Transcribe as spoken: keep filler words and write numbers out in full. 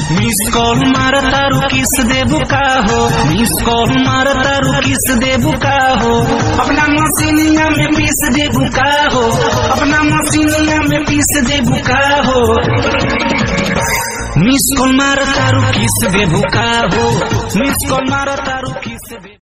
Miss call मार तारू किस देबू का हो, मिस कॉल मार तारू किस देबू का हो, अपना मशीनिया में पीस देबू का हो, अपना मशीनिया में पीस देबू का हो। मिस कॉल मार तारू किस देबू का हो, मिस कॉल मार तारू किस